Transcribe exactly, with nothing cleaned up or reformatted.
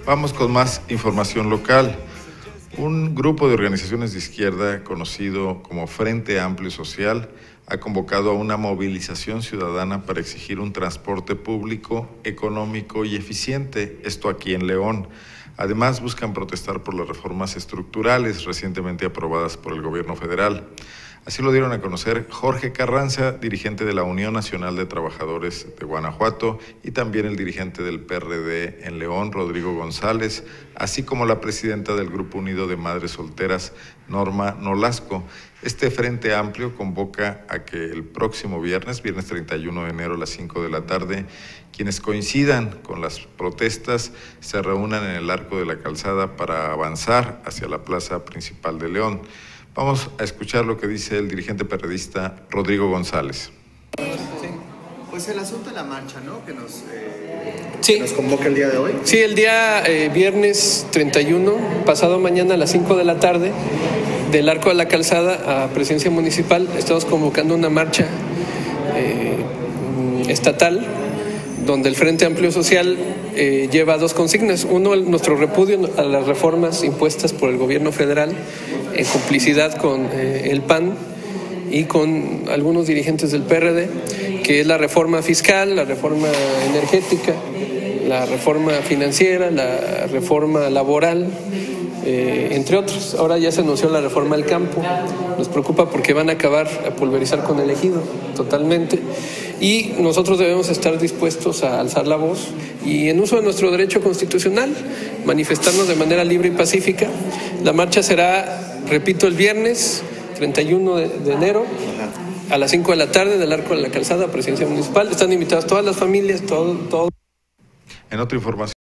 Vamos con más información local. Un grupo de organizaciones de izquierda conocido como Frente Amplio Social ha convocado a una movilización ciudadana para exigir un transporte público, económico y eficiente, esto aquí en León. Además, buscan protestar por las reformas estructurales recientemente aprobadas por el gobierno federal. Así lo dieron a conocer Jorge Carranza, dirigente de la Unión Nacional de Trabajadores de Guanajuato, y también el dirigente del P R D en León, Rodrigo González, así como la presidenta del Grupo Unido de Madres Solteras, Norma Nolasco. Este Frente Amplio convoca a que el próximo viernes, viernes treinta y uno de enero a las cinco de la tarde, quienes coincidan con las protestas se reúnan en el Arco de la Calzada para avanzar hacia la plaza principal de León. Vamos a escuchar lo que dice el dirigente perredista Rodrigo González. Sí. Pues el asunto de la marcha, ¿no? Que nos, eh, sí. que nos convoca el día de hoy. Sí, el día eh, viernes treinta y uno, pasado mañana a las cinco de la tarde, del Arco de la Calzada a Presidencia Municipal, estamos convocando una marcha eh, estatal donde el Frente Amplio Social eh, lleva dos consignas. Uno, el, nuestro repudio a las reformas impuestas por el gobierno federal en complicidad con eh, el P A N y con algunos dirigentes del P R D, que es la reforma fiscal, la reforma energética, la reforma financiera, la reforma laboral, eh, entre otros. Ahora ya se anunció la reforma del campo. Nos preocupa porque van a acabar a pulverizar con el ejido totalmente. Y nosotros debemos estar dispuestos a alzar la voz y, en uso de nuestro derecho constitucional, manifestarnos de manera libre y pacífica. La marcha será, repito, el viernes treinta y uno de enero a las cinco de la tarde del Arco de la Calzada, Presidencia Municipal. Están invitadas todas las familias, todo, todo. En otra información.